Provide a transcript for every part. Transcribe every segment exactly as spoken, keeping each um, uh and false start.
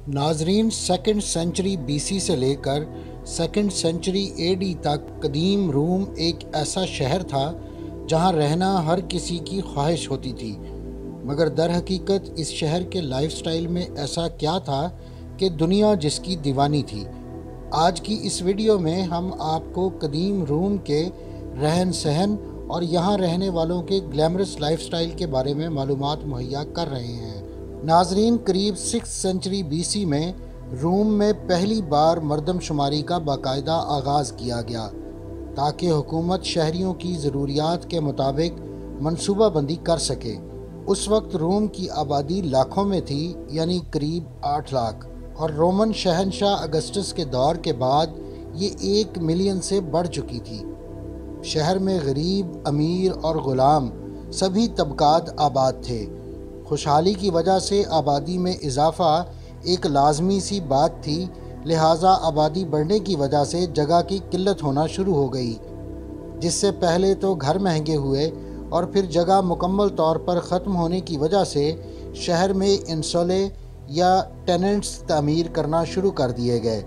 ناظرین، second century B C سے لے کر سیکنڈ سینچری اے ڈی تک قدیم روم ایک ایسا شہر تھا جہاں رہنا ہر کسی کی خواہش ہوتی تھی، مگر در حقیقت اس شہر کے لائف سٹائل میں ایسا کیا تھا کہ دنیا جس کی دیوانی تھی۔ آج کی اس ویڈیو میں ہم آپ کو قدیم روم کے رہن سہن اور یہاں رہنے والوں کے گلیمرس لائف سٹائل کے بارے میں معلومات مہیا کر رہے ہیں۔ ناظرین، قریب سکس سینچری بی سی میں روم میں پہلی بار مردم شماری کا باقاعدہ آغاز کیا گیا تاکہ حکومت شہریوں کی ضروریات کے مطابق منصوبہ بندی کر سکے۔ اس وقت روم کی آبادی لاکھوں میں تھی، یعنی قریب آٹھ لاکھ، اور رومن شہنشاہ اگسٹس کے دور کے بعد یہ ایک ملین سے بڑھ چکی تھی۔ شہر میں غریب، امیر اور غلام سبھی طبقات آباد تھے۔ خوشحالی کی وجہ سے آبادی میں اضافہ ایک لازمی سی بات تھی، لہٰذا آبادی بڑھنے کی وجہ سے جگہ کی قلت ہونا شروع ہو گئی، جس سے پہلے تو گھر مہنگے ہوئے اور پھر جگہ مکمل طور پر ختم ہونے کی وجہ سے شہر میں انسولے یا ٹیننٹس تعمیر کرنا شروع کر دیے گئے۔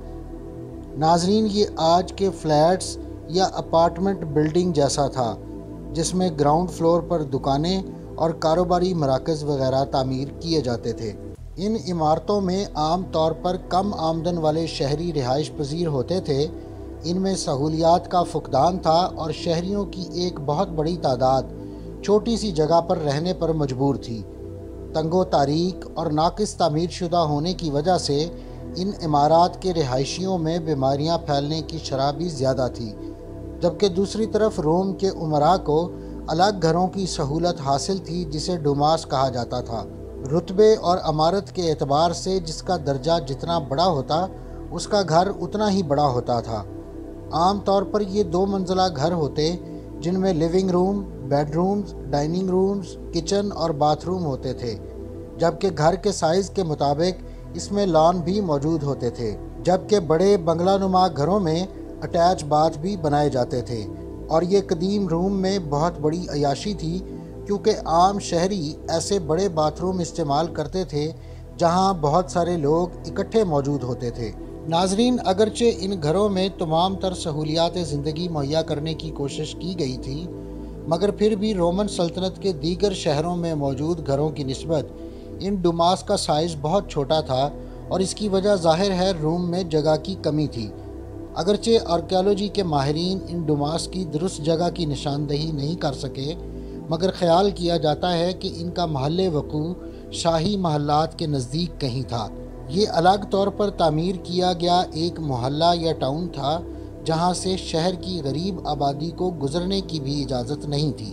ناظرین، یہ آج کے فلیٹس یا اپارٹمنٹ بلڈنگ جیسا تھا، جس میں گراؤنڈ فلور پر دکانیں اور کاروباری مراکز وغیرہ تعمیر کیے جاتے تھے۔ ان عمارتوں میں عام طور پر کم آمدن والے شہری رہائش پذیر ہوتے تھے۔ ان میں سہولیات کا فقدان تھا اور شہریوں کی ایک بہت بڑی تعداد چھوٹی سی جگہ پر رہنے پر مجبور تھی۔ تنگ و تاریک اور ناقص تعمیر شدہ ہونے کی وجہ سے ان عمارات کے رہائشیوں میں بیماریاں پھیلنے کی شرح بھی زیادہ تھی، جبکہ دوسری طرف روم کے امراء کو الگ گھروں کی سہولت حاصل تھی، جسے ڈوماس کہا جاتا تھا۔ رتبے اور عمارت کے اعتبار سے جس کا درجہ جتنا بڑا ہوتا، اس کا گھر اتنا ہی بڑا ہوتا تھا۔ عام طور پر یہ دو منزلہ گھر ہوتے، جن میں living room, bedrooms, dining rooms, kitchen اور باتھ روم ہوتے تھے، جبکہ گھر کے سائز کے مطابق اس میں لان بھی موجود ہوتے تھے، جبکہ بڑے بنگلہ نما گھروں میں اٹیچ باتھ بھی بنائے جاتے تھے۔ اور یہ قدیم روم میں بہت بڑی عیاشی تھی، کیونکہ عام شہری ایسے بڑے باتھ روم استعمال کرتے تھے جہاں بہت سارے لوگ اکٹھے موجود ہوتے تھے۔ ناظرین، اگرچہ ان گھروں میں تمام تر سہولیات زندگی مہیا کرنے کی کوشش کی گئی تھی، مگر پھر بھی رومن سلطنت کے دیگر شہروں میں موجود گھروں کی نسبت ان ڈوماس کا سائز بہت چھوٹا تھا، اور اس کی وجہ ظاہر ہے روم میں جگہ کی کمی تھی۔ اگرچہ آرکیالوجی کے ماہرین ان ڈوماس کی درست جگہ کی نشاندہی نہیں کر سکے، مگر خیال کیا جاتا ہے کہ ان کا محل وقوع شاہی محلات کے نزدیک کہیں تھا۔ یہ الگ طور پر تعمیر کیا گیا ایک محلہ یا ٹاؤن تھا، جہاں سے شہر کی غریب آبادی کو گزرنے کی بھی اجازت نہیں تھی۔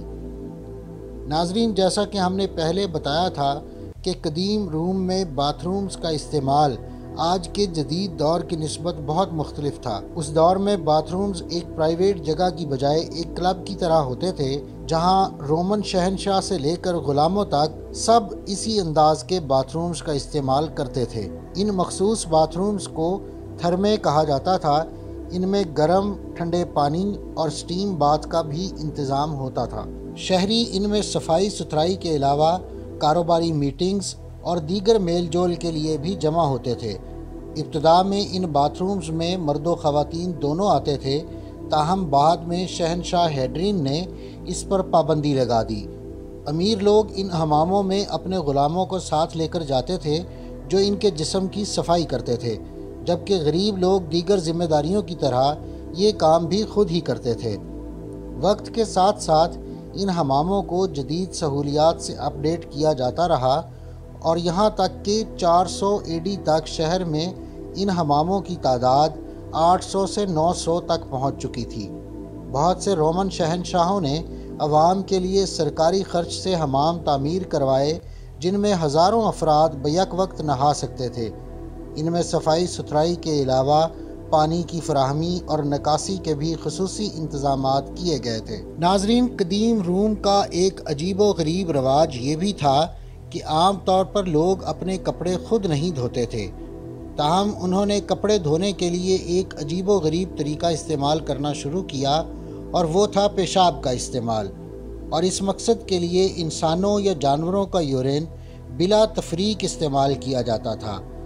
ناظرین، جیسا کہ ہم نے پہلے بتایا تھا کہ قدیم روم میں باتھ رومز کا استعمال آج کے جدید دور کی نسبت بہت مختلف تھا۔ اس دور میں باتھ رومز ایک پرائیویٹ جگہ کی بجائے ایک کلب کی طرح ہوتے تھے، جہاں رومن شہنشاہ سے لے کر غلاموں تک سب اسی انداز کے باتھ رومز کا استعمال کرتے تھے۔ ان مخصوص باتھ رومز کو تھرمے کہا جاتا تھا۔ ان میں گرم ٹھنڈے پانی اور سٹیم باتھ کا بھی انتظام ہوتا تھا۔ شہری ان میں صفائی ستھرائی کے علاوہ کاروباری میٹنگز اور دیگر میل جول کے لیے بھی جمع ہوتے تھے۔ ابتدا میں ان باتھ رومز میں مرد و خواتین دونوں آتے تھے، تاہم بعد میں شہنشاہ ہیڈرین نے اس پر پابندی لگا دی۔ امیر لوگ ان حماموں میں اپنے غلاموں کو ساتھ لے کر جاتے تھے، جو ان کے جسم کی صفائی کرتے تھے، جبکہ غریب لوگ دیگر ذمہ داریوں کی طرح یہ کام بھی خود ہی کرتے تھے۔ وقت کے ساتھ ساتھ ان حماموں کو جدید سہولیات سے اپ ڈیٹ کیا جاتا رہا، اور یہاں تک کہ چار سو اے ڈی تک شہر میں ان حماموں کی تعداد آٹھ سو سے نو سو تک پہنچ چکی تھی۔ بہت سے رومن شہنشاہوں نے عوام کے لیے سرکاری خرچ سے حمام تعمیر کروائے، جن میں ہزاروں افراد بیک وقت نہا سکتے تھے۔ ان میں صفائی ستھرائی کے علاوہ پانی کی فراہمی اور نکاسی کے بھی خصوصی انتظامات کیے گئے تھے۔ ناظرین، قدیم روم کا ایک عجیب و غریب رواج یہ بھی تھا کہ عام طور پر لوگ اپنے کپڑے خود نہیں دھوتے تھے، تاہم انہوں نے کپڑے دھونے کے لیے ایک عجیب و غریب طریقہ استعمال کرنا شروع کیا، اور وہ تھا پیشاب کا استعمال۔ اور اس مقصد کے لیے انسانوں یا جانوروں کا یورین بلا تفریق استعمال کیا جاتا تھا۔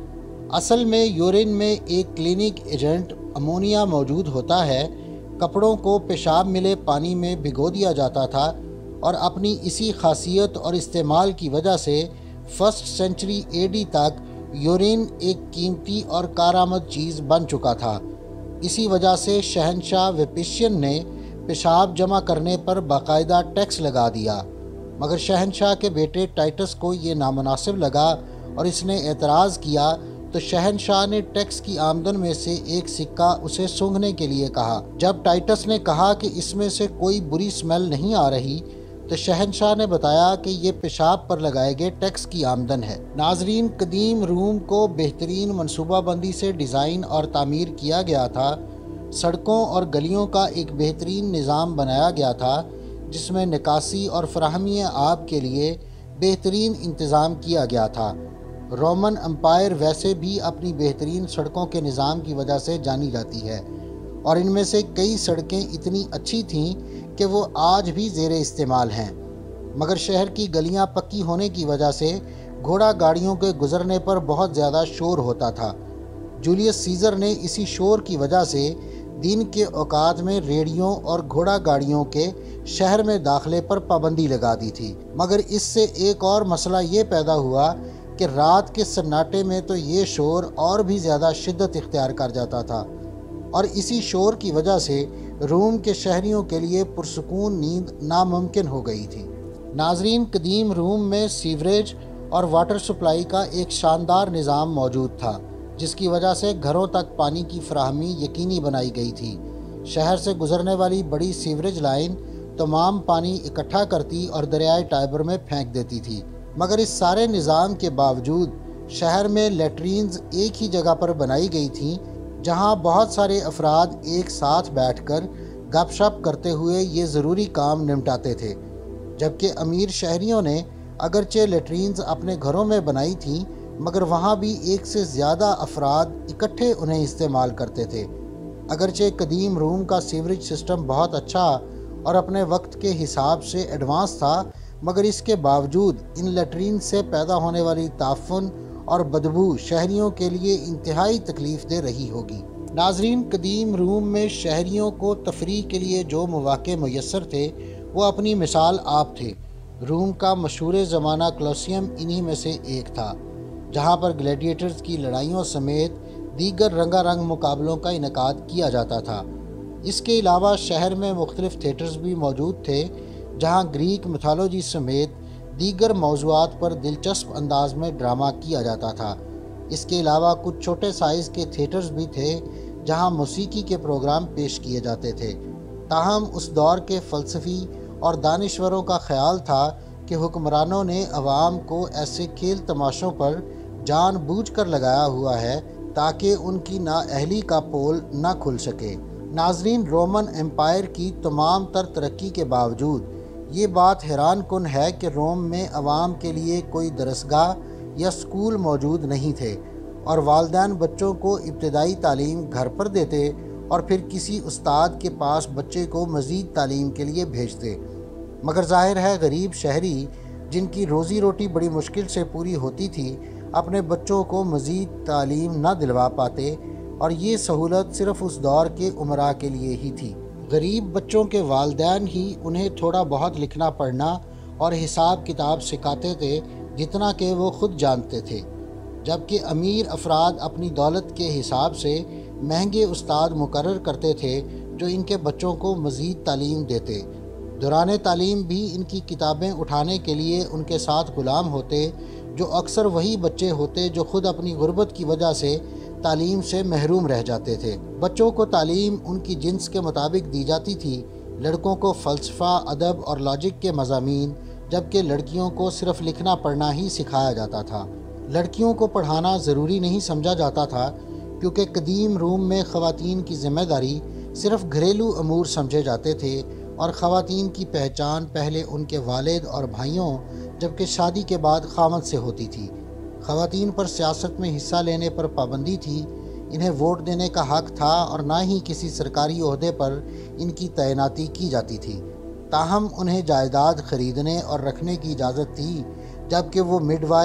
اصل میں یورین میں ایک کلینک ایجنٹ امونیا موجود ہوتا ہے۔ کپڑوں کو پیشاب ملے پانی میں بھگو دیا جاتا تھا اور اپنی اسی خاصیت اور استعمال کی وجہ سے فرسٹ سینچری اے ڈی تک یورین ایک قیمتی اور کارآمد چیز بن چکا تھا۔ اسی وجہ سے شہنشاہ ویپیشین نے پیشاب جمع کرنے پر باقاعدہ ٹیکس لگا دیا، مگر شہنشاہ کے بیٹے ٹائٹس کو یہ نامناسب لگا اور اس نے اعتراض کیا تو شہنشاہ نے ٹیکس کی آمدن میں سے ایک سکہ اسے سونگھنے کے لیے کہا۔ جب ٹائٹس نے کہا کہ اس میں سے کوئی بری سمیل نہیں آ رہی تو شہنشاہ نے بتایا کہ یہ پیشاب پر لگائے گئے ٹیکس کی آمدن ہے۔ ناظرین، قدیم روم کو بہترین منصوبہ بندی سے ڈیزائن اور تعمیر کیا گیا تھا۔ سڑکوں اور گلیوں کا ایک بہترین نظام بنایا گیا تھا جس میں نکاسی اور فراہمی آب کے لیے بہترین انتظام کیا گیا تھا۔ رومن امپائر ویسے بھی اپنی بہترین سڑکوں کے نظام کی وجہ سے جانی جاتی ہے، اور ان میں سے کئی سڑکیں اتنی اچھی تھیں کہ وہ آج بھی زیر استعمال ہیں، مگر شہر کی گلیاں پکی ہونے کی وجہ سے گھوڑا گاڑیوں کے گزرنے پر بہت زیادہ شور ہوتا تھا۔ جولیس سیزر نے اسی شور کی وجہ سے دن کے اوقات میں ریڑھیوں اور گھوڑا گاڑیوں کے شہر میں داخلے پر پابندی لگا دی تھی، مگر اس سے ایک اور مسئلہ یہ پیدا ہوا کہ رات کے سناٹے میں تو یہ شور اور بھی زیادہ شدت اختیار کر جاتا تھا، اور اسی شور کی وجہ سے روم کے شہریوں کے لیے پرسکون نیند ناممکن ہو گئی تھی۔ ناظرین، قدیم روم میں سیوریج اور واٹر سپلائی کا ایک شاندار نظام موجود تھا، جس کی وجہ سے گھروں تک پانی کی فراہمی یقینی بنائی گئی تھی۔ شہر سے گزرنے والی بڑی سیوریج لائن تمام پانی اکٹھا کرتی اور دریائے ٹائبر میں پھینک دیتی تھی، مگر اس سارے نظام کے باوجود شہر میں لیٹرینز ایک ہی جگہ پر بنائی گئی تھیں جہاں بہت سارے افراد ایک ساتھ بیٹھ کر گپ شپ کرتے ہوئے یہ ضروری کام نمٹاتے تھے، جبکہ امیر شہریوں نے اگرچہ لیٹرینز اپنے گھروں میں بنائی تھیں مگر وہاں بھی ایک سے زیادہ افراد اکٹھے انہیں استعمال کرتے تھے۔ اگرچہ قدیم روم کا سیوریج سسٹم بہت اچھا اور اپنے وقت کے حساب سے ایڈوانس تھا، مگر اس کے باوجود ان لیٹرین سے پیدا ہونے والی تعفن اور بدبو شہریوں کے لیے انتہائی تکلیف دہ رہی ہوگی۔ ناظرین، قدیم روم میں شہریوں کو تفریح کے لیے جو مواقع میسر تھے وہ اپنی مثال آپ تھے۔ روم کا مشہور زمانہ کولوسیم انہی میں سے ایک تھا، جہاں پر گلیڈیٹرز کی لڑائیوں سمیت دیگر رنگا رنگ مقابلوں کا انعقاد کیا جاتا تھا۔ اس کے علاوہ شہر میں مختلف تھیٹرز بھی موجود تھے جہاں گریک میتھولوجی سمیت دیگر موضوعات پر دلچسپ انداز میں ڈرامہ کیا جاتا تھا۔ اس کے علاوہ کچھ چھوٹے سائز کے تھیٹرز بھی تھے جہاں موسیقی کے پروگرام پیش کیے جاتے تھے۔ تاہم اس دور کے فلسفی اور دانشوروں کا خیال تھا کہ حکمرانوں نے عوام کو ایسے کھیل تماشوں پر جان بوجھ کر لگایا ہوا ہے تاکہ ان کی نااہلی کا پول نہ کھل سکے۔ ناظرین، رومن امپائر کی تمام تر ترقی کے باوجود یہ بات حیران کن ہے کہ روم میں عوام کے لیے کوئی درسگاہ یا سکول موجود نہیں تھے، اور والدین بچوں کو ابتدائی تعلیم گھر پر دیتے اور پھر کسی استاد کے پاس بچے کو مزید تعلیم کے لیے بھیجتے۔ مگر ظاہر ہے غریب شہری جن کی روزی روٹی بڑی مشکل سے پوری ہوتی تھی اپنے بچوں کو مزید تعلیم نہ دلوا پاتے، اور یہ سہولت صرف اس دور کے امراء کے لیے ہی تھی۔ غریب بچوں کے والدین ہی انہیں تھوڑا بہت لکھنا پڑھنا اور حساب کتاب سکھاتے تھے جتنا کہ وہ خود جانتے تھے، جبکہ امیر افراد اپنی دولت کے حساب سے مہنگے استاد مقرر کرتے تھے جو ان کے بچوں کو مزید تعلیم دیتے۔ دوران تعلیم بھی ان کی کتابیں اٹھانے کے لیے ان کے ساتھ غلام ہوتے، جو اکثر وہی بچے ہوتے جو خود اپنی غربت کی وجہ سے تعلیم سے محروم رہ جاتے تھے۔ بچوں کو تعلیم ان کی جنس کے مطابق دی جاتی تھی، لڑکوں کو فلسفہ، ادب اور لاجک کے مضامین، جبکہ لڑکیوں کو صرف لکھنا پڑھنا ہی سکھایا جاتا تھا۔ لڑکیوں کو پڑھانا ضروری نہیں سمجھا جاتا تھا کیونکہ قدیم روم میں خواتین کی ذمہ داری صرف گھریلو امور سمجھے جاتے تھے، اور خواتین کی پہچان پہلے ان کے والد اور بھائیوں جبکہ شادی کے بعد خاوند سے ہوتی تھی۔ خواتین پر سیاست میں حصہ لینے پر پابندی تھی، انہیں ووٹ دینے کا حق تھا اور نہ ہی کسی سرکاری عہدے پر ان کی تعیناتی کی جاتی تھی۔ تاہم انہیں جائیداد خریدنے اور رکھنے کی اجازت تھی، جبکہ وہ مڈ وائف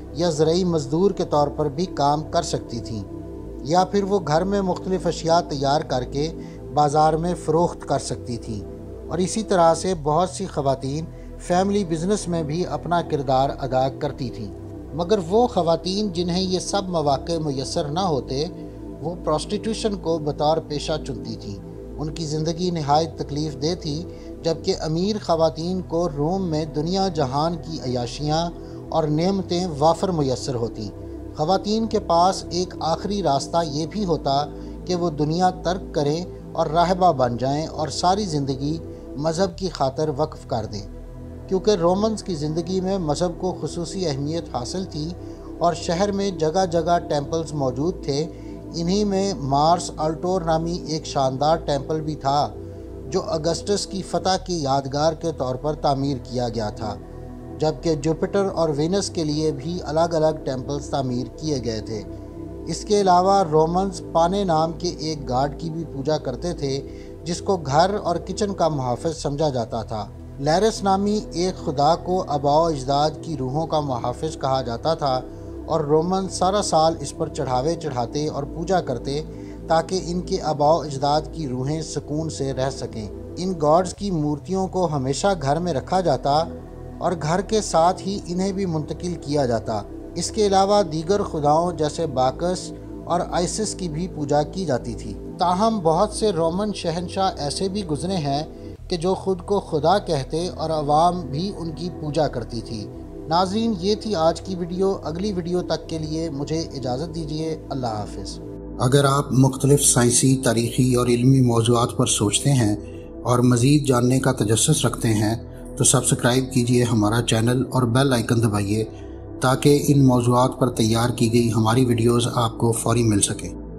یا زرعی مزدور کے طور پر بھی کام کر سکتی تھیں، یا پھر وہ گھر میں مختلف اشیاء تیار کر کے بازار میں فروخت کر سکتی تھیں، اور اسی طرح سے بہت سی خواتین فیملی بزنس میں بھی اپنا کردار ادا کرتی تھیں۔ مگر وہ خواتین جنہیں یہ سب مواقع میسر نہ ہوتے، وہ پروسٹیٹیوشن کو بطور پیشہ چنتی تھیں۔ ان کی زندگی نہایت تکلیف دہ تھی، جبکہ امیر خواتین کو روم میں دنیا جہان کی عیاشیاں اور نعمتیں وافر میسر ہوتیں۔ خواتین کے پاس ایک آخری راستہ یہ بھی ہوتا کہ وہ دنیا ترک کریں اور راہبہ بن جائیں اور ساری زندگی مذہب کی خاطر وقف کر دیں۔ کیونکہ رومنز کی زندگی میں مذہب کو خصوصی اہمیت حاصل تھی اور شہر میں جگہ جگہ ٹیمپلز موجود تھے، انہی میں مارس الٹور نامی ایک شاندار ٹیمپل بھی تھا جو اگسٹس کی فتح کی یادگار کے طور پر تعمیر کیا گیا تھا، جبکہ جوپیٹر اور وینس کے لیے بھی الگ الگ ٹیمپلز تعمیر کیے گئے تھے۔ اس کے علاوہ رومنز پانے نام کے ایک گاڈ کی بھی پوجا کرتے تھے جس کو گھر اور کچن کا محافظ سمجھا جاتا تھا۔ لیرس نامی ایک خدا کو آباء و اجداد کی روحوں کا محافظ کہا جاتا تھا، اور رومن سارا سال اس پر چڑھاوے چڑھاتے اور پوجا کرتے تاکہ ان کے آباء و اجداد کی روحیں سکون سے رہ سکیں۔ ان گاڈز کی مورتیوں کو ہمیشہ گھر میں رکھا جاتا اور گھر کے ساتھ ہی انہیں بھی منتقل کیا جاتا۔ اس کے علاوہ دیگر خداؤں جیسے باکس اور آئسس کی بھی پوجا کی جاتی تھی۔ تاہم بہت سے رومن شہنشاہ ایسے بھی گزرے ہیں کہ جو خود کو خدا کہتے اور عوام بھی ان کی پوجا کرتی تھی۔ ناظرین، یہ تھی آج کی ویڈیو۔ اگلی ویڈیو تک کے لیے مجھے اجازت دیجیے۔ اللہ حافظ۔ اگر آپ مختلف سائنسی، تاریخی اور علمی موضوعات پر سوچتے ہیں اور مزید جاننے کا تجسس رکھتے ہیں تو سبسکرائب کیجیے ہمارا چینل اور بیل آئیکن دبائیے تاکہ ان موضوعات پر تیار کی گئی ہماری ویڈیوز آپ کو فوری مل سکیں۔